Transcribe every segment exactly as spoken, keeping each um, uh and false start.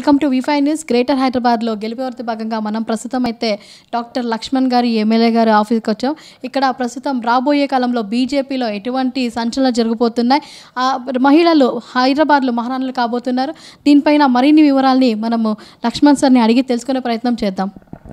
Welcome to V five news. Greater హైదరాబాద్లో గెలిపేవర్తి భాగంగా మనం ప్రస్తుతం అయితే డాక్టర్ లక్ష్మణ్ గారి ఎమ్మెల్యే గారి ఆఫీస్కి వచ్చాం. ఇక్కడ ప్రస్తుతం రాబోయే కాలంలో బీజేపీలో ఎటువంటి సంచలనాలు జరగబోతున్నాయి, మహిళలు హైదరాబాద్లో మహారాణులు కాబోతున్నారు. దీనిపైన మరిన్ని వివరాలని మనము లక్ష్మణ్ సార్ని అడిగి తెలుసుకునే ప్రయత్నం చేద్దాం.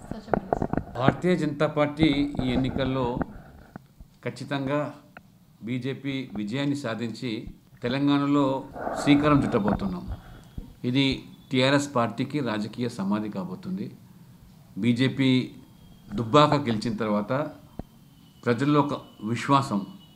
భారతీయ జనతా పార్టీ ఈ ఎన్నికల్లో ఖచ్చితంగా బీజేపీ విజయాన్ని సాధించి తెలంగాణలో శ్రీకారం చుట్టబోతున్నాం. ఇది టీఆర్ఎస్ పార్టీకి రాజకీయ సమాధి కాబోతుంది. బీజేపీ దుబ్బాక గెలిచిన తర్వాత ప్రజల్లో ఒక విశ్వాసం,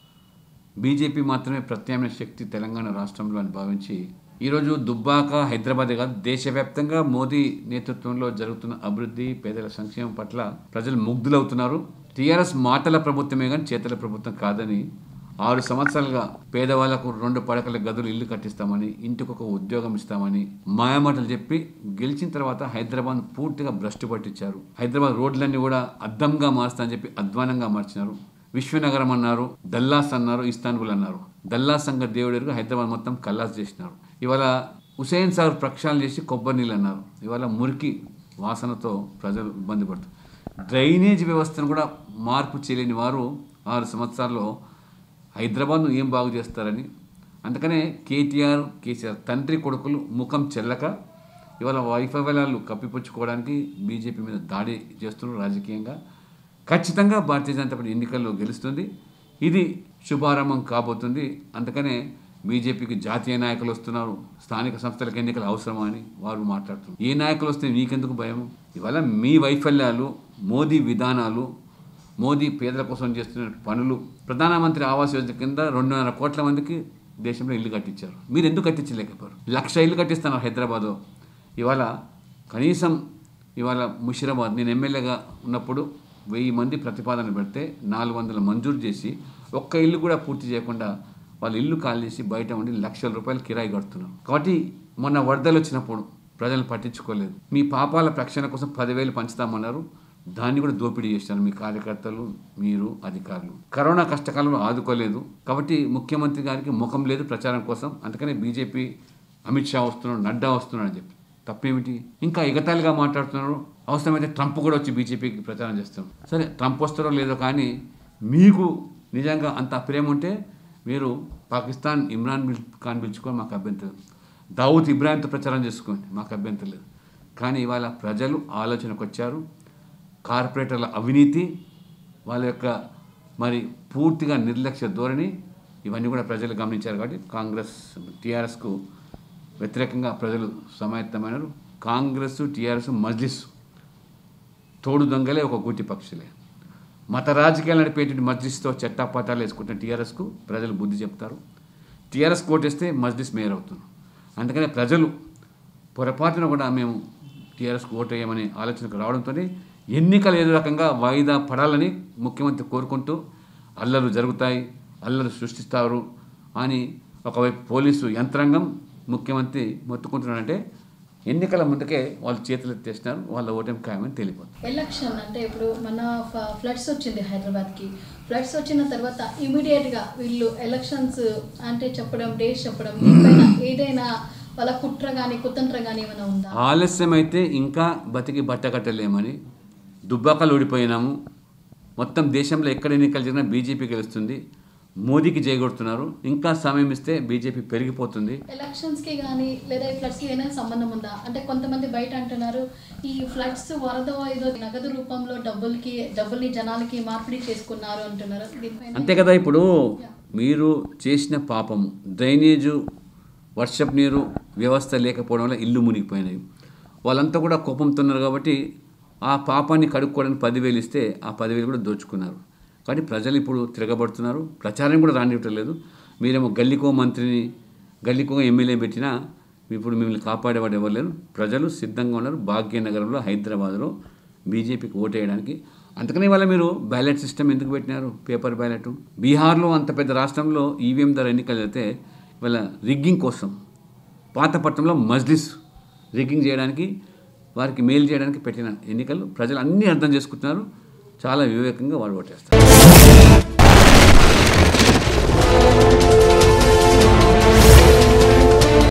బీజేపీ మాత్రమే ప్రత్యామ్నాయ శక్తి తెలంగాణ రాష్ట్రంలో అని భావించి ఈరోజు దుబ్బాక హైదరాబాదే కాదు దేశవ్యాప్తంగా మోదీ నేతృత్వంలో జరుగుతున్న అభివృద్ధి, పేదల సంక్షేమం పట్ల ప్రజలు ముగ్ధులవుతున్నారు. టీఆర్ఎస్ మాటల ప్రభుత్వమే కానీ చేతల ప్రభుత్వం కాదని, ఆరు సంవత్సరాలుగా పేదవాళ్లకు రెండు పడకల గదులు ఇల్లు కట్టిస్తామని, ఇంటికి ఒక ఉద్యోగం ఇస్తామని మాయమాటలు చెప్పి గెలిచిన తర్వాత హైదరాబాద్ పూర్తిగా భ్రష్టు పట్టించారు. హైదరాబాద్ రోడ్లన్నీ కూడా అద్దంగా మారుస్తామని చెప్పి అధ్వానంగా మార్చినారు. విశ్వనగరం అన్నారు, దల్లాస్ అన్నారు, ఇస్తాన్బుల్ అన్నారు. దల్లాస్ సంఘ దేవుడు హైదరాబాద్ మొత్తం కల్లాస్ చేసినారు. ఇవాళ హుసేన్ సాగర్ ప్రక్షాళన చేసి కొబ్బరి నీళ్ళు అన్నారు. ఇవాళ మురికి వాసనతో ప్రజలు ఇబ్బంది పడుతారు. డ్రైనేజ్ వ్యవస్థను కూడా మార్పు చేయలేని వారు ఆరు సంవత్సరాల్లో హైదరాబాద్ను ఏం బాగు చేస్తారని, అందుకనే కేటీఆర్ కేసీఆర్ తండ్రి కొడుకులు ముఖం చెల్లక ఇవాళ వైఫల్యాలు కప్పిపుచ్చుకోవడానికి బీజేపీ మీద దాడి చేస్తున్నారు. రాజకీయంగా ఖచ్చితంగా భారతీయ జనతా పార్టీ ఎన్నికల్లో గెలుస్తుంది. ఇది శుభారంభం కాబోతుంది. అందుకనే బీజేపీకి జాతీయ నాయకులు వస్తున్నారు. స్థానిక సంస్థలకు ఎన్నికలు అవసరమా అని వారు మాట్లాడుతున్నారు. ఏ నాయకులు వస్తే నీకెందుకు భయం? ఇవాళ మీ వైఫల్యాలు, మోదీ విధానాలు, మోదీ పేదల కోసం చేస్తున్న పనులు, ప్రధానమంత్రి ఆవాస్ యోజన కింద రెండున్నర కోట్ల మందికి దేశంలో ఇల్లు కట్టించారు. మీరు ఎందుకు కట్టించలేకపోయారు? లక్ష ఇల్లు కట్టిస్తున్నారు హైదరాబాదు. ఇవాళ కనీసం ఇవాళ ముషిరాబాద్ నేను ఎమ్మెల్యేగా ఉన్నప్పుడు వెయ్యి మంది ప్రతిపాదన పెడితే నాలుగు వందల మంజూరు చేసి ఒక్క ఇల్లు కూడా పూర్తి చేయకుండా వాళ్ళు ఇల్లు ఖాళీ చేసి బయట ఉండి లక్షల రూపాయలు కిరాయి కడుతున్నారు. కాబట్టి మొన్న వరదలు వచ్చినప్పుడు ప్రజలు పట్టించుకోలేదు. మీ పాపాల రక్షణ కోసం పదివేలు పంచుతామన్నారు. దాన్ని కూడా దోపిడీ చేశారు మీ కార్యకర్తలు, మీరు అధికారులు. కరోనా కష్టకాలంలో ఆదుకోలేదు. కాబట్టి ముఖ్యమంత్రి గారికి ముఖం లేదు ప్రచారం కోసం. అందుకనే బీజేపీ అమిత్ షా వస్తున్నాడు, నడ్డా వస్తున్నాడు అని చెప్పి తప్పేమిటి? ఇంకా ఎగతాళిగా మాట్లాడుతున్నారు. అవసరమైతే ట్రంప్ కూడా వచ్చి బీజేపీకి ప్రచారం చేస్తున్నారు. సరే ట్రంప్ వస్తారో లేదో కానీ మీకు నిజంగా అంత ప్రేమ ఉంటే మీరు పాకిస్తాన్ ఇమ్రాన్ ఖాన్ పిలుచుకొని మాకు అభ్యంతరం, దావూద్ ఇబ్రాహింతో ప్రచారం చేసుకోండి, మాకు అభ్యంతరం లేదు. కానీ ఇవాళ ప్రజలు ఆలోచనకు వచ్చారు. కార్పొరేటర్ల అవినీతి, వాళ్ళ యొక్క మరి పూర్తిగా నిర్లక్ష్య ధోరణి, ఇవన్నీ కూడా ప్రజలు గమనించారు. కాబట్టి కాంగ్రెస్ టీఆర్ఎస్కు వ్యతిరేకంగా ప్రజలు సమాయత్తమైనారు. కాంగ్రెస్, టీఆర్ఎస్, మజ్లిస్ తోడు దొంగలే, ఒక గూటి పక్షులే. మత రాజకీయాలు నడిపేటువంటి మజ్లిస్తో చట్టాపట్టాలు వేసుకుంటున్న టీఆర్ఎస్కు ప్రజలు బుద్ధి చెప్తారు. టీఆర్ఎస్ కోటేస్తే మజ్లిస్ మేయర్ అవుతున్నారు. అందుకనే ప్రజలు పొరపాటున కూడా మేము టీఆర్ఎస్కు ఓటు వేయమనే ఆలోచనకు రావడంతో ఎన్నికలు ఏదో రకంగా వాయిదా పడాలని ముఖ్యమంత్రి కోరుకుంటూ అల్లర్లు జరుగుతాయి, అల్లర్లు సృష్టిస్తారు అని ఒకవైపు పోలీసు యంత్రాంగం ముఖ్యమంత్రి మొత్తుకుంటున్నాడంటే ఎన్నికల ముందుకే వాళ్ళు చేతులు ఎత్తేసినారు. వాళ్ళ ఓటమి ఖాయమని తెలియపోతుంది. ఎలక్షన్ అంటే ఇప్పుడు మన ఫ్లడ్స్ వచ్చింది హైదరాబాద్కి. ఫ్లడ్స్ వచ్చిన తర్వాత ఇమీడియట్గా వీళ్ళు ఎలక్షన్స్ అంటే చెప్పడం, డేట్స్ చెప్పడం, ఏదైనా వాళ్ళ కుట్ర కానీ కుతంత్రం కానీ ఏమైనా ఉందా? ఆలస్యం అయితే ఇంకా బతికి బట్ట కట్టలేమని దుబ్బాకలు ఓడిపోయినాము. మొత్తం దేశంలో ఎక్కడ ఎన్నికలు జరిగినా బీజేపీ గెలుస్తుంది, మోదీకి జయగొడుతున్నారు. ఇంకా సమయం ఇస్తే బీజేపీ పెరిగిపోతుంది. ఎలక్షన్స్కి కానీ లేదా ఫ్లడ్స్కి ఏమైనా సంబంధం ఉందా? అంటే కొంతమంది బయట అంటున్నారు ఈ ఫ్లడ్స్ వరద ఏదో నగదు రూపంలో డబ్బులకి డబ్బుల్ని జనాలకి మార్పిడి చేసుకున్నారు అంటున్నారు. అంతే కదా. ఇప్పుడు మీరు చేసిన పాపము, డ్రైనేజు, వర్షపు నీరు వ్యవస్థ లేకపోవడం వల్ల ఇల్లు మునిగిపోయినాయి. వాళ్ళంతా కూడా కోపంతో ఉన్నారు. కాబట్టి ఆ పాపాన్ని కడుక్కోవడానికి పదివేలు ఇస్తే ఆ పదివేలు కూడా దోచుకున్నారు. కానీ ప్రజలు ఇప్పుడు తిరగబడుతున్నారు. ప్రచారం కూడా రానివ్వటం లేదు. మీరేమో గల్లీకో మంత్రిని, గల్లీకో ఎమ్మెల్యే పెట్టినా ఇప్పుడు మిమ్మల్ని కాపాడేవాడు ఎవరు లేరు. ప్రజలు సిద్ధంగా ఉన్నారు. భాగ్యనగరంలో, హైదరాబాద్లో బీజేపీకి ఓటు వేయడానికి. అందుకనే ఇవాళ మీరు బ్యాలెట్ సిస్టమ్ ఎందుకు పెట్టినారు? Paper ballot. బీహార్లో అంత పెద్ద రాష్ట్రంలో ఈవీఎం ద్వారా ఎన్నికలు అయితే ఇవాళ రిగ్గింగ్ కోసం పాతపట్నంలో మజ్లిస్ రిగ్గింగ్ చేయడానికి, వారికి మేలు చేయడానికి పెట్టిన ఎన్నికలు. ప్రజలు అన్నీ అర్థం చేసుకుంటున్నారు. చాలా వివేకంగా వాళ్ళు ఓటేస్తారు.